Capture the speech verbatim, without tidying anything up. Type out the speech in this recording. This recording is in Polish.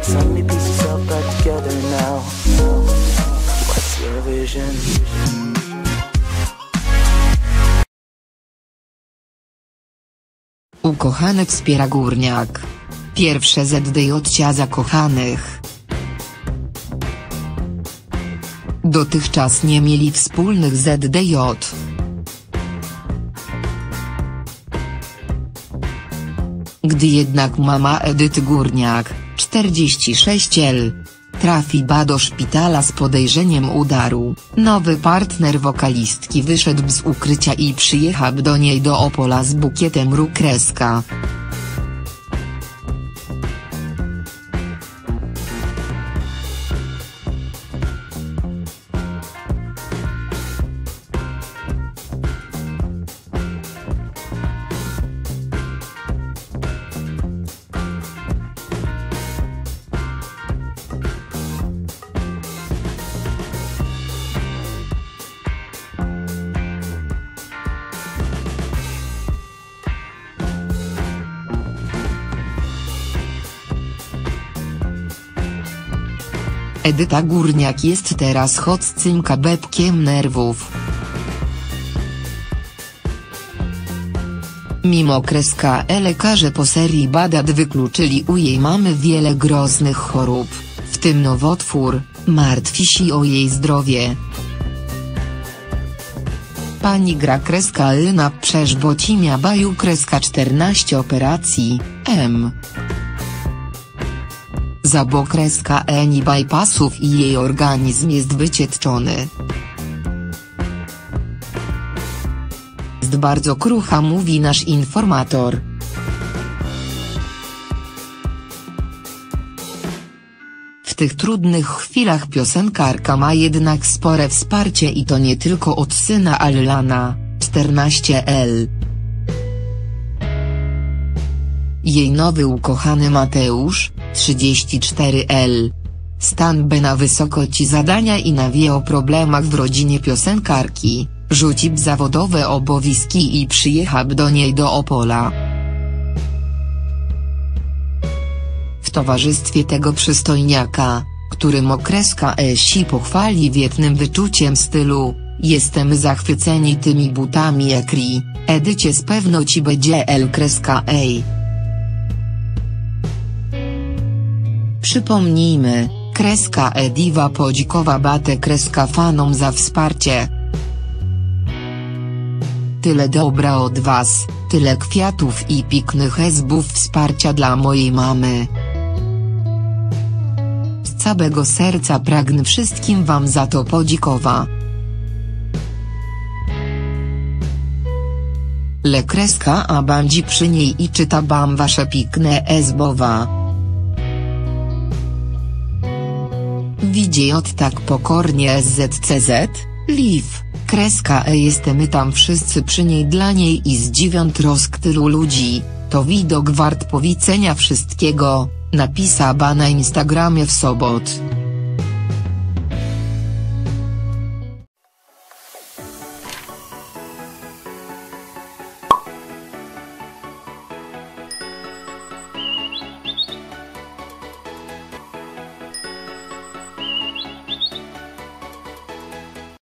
so many pieces all back together now. What's your vision? Ukochany wspiera Górniak. Pierwsze Z D J cia zakochanych. Dotychczas nie mieli wspólnych Z D J. Gdy jednak mama Edyty Górniak, czterdzieści sześć lat, trafiła do szpitala z podejrzeniem udaru, nowy partner wokalistki wyszedł z ukrycia i przyjechał do niej do Opola z bukietem róż kreska. Edyta Górniak jest teraz chodcym kabebkiem nerwów. Mimo kreska e lekarze po serii badań wykluczyli u jej mamy wiele groźnych chorób, w tym nowotwór, martwi się o jej zdrowie. Pani gra kreska e na przeżboci miała kreska czternaście operacji, m. Za bo kreska eni bypassów i jej organizm jest wycieczony. Jest bardzo krucha, mówi nasz informator. W tych trudnych chwilach piosenkarka ma jednak spore wsparcie i to nie tylko od syna Allana, czternaście lat. Jej nowy ukochany Mateusz, trzydzieści cztery lat. Stan by na wysokości zadania i nawie o problemach w rodzinie piosenkarki, rzucił zawodowe obowiązki i przyjechał do niej do Opola. W towarzystwie tego przystojniaka, którym okreska esi pochwali wietnym wyczuciem stylu, jestem zachwyceni tymi butami ekri, Edycie z pewno ci będzie el kreska ej. Przypomnijmy, kreska e diwa podzikowa batę kreska fanom za wsparcie. Tyle dobra od was, tyle kwiatów i pięknych ezbów wsparcia dla mojej mamy. Z całego serca pragnę wszystkim wam za to podzikowa. Le kreska a bandzi przy niej i czyta bam wasze piękne ezbowa. Widzi od tak pokornie szczyt, live, kreska e jesteśmy tam wszyscy przy niej dla niej i zdziwią trosk tylu ludzi, to widok wart powiedzenia wszystkiego, napisała na Instagramie w sobot.